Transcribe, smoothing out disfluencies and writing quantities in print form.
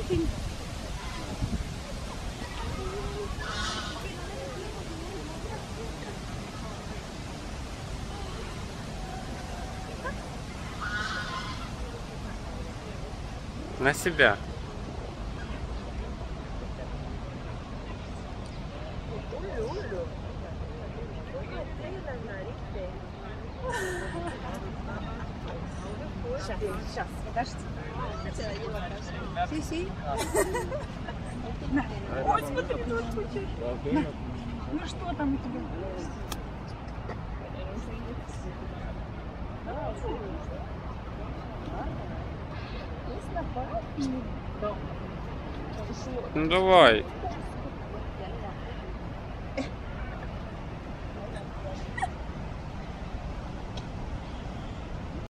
На себя. Сейчас, подожди. Си-си. Ой, смотри, тут чуть-чуть. Ну что там у тебя? Ну давай.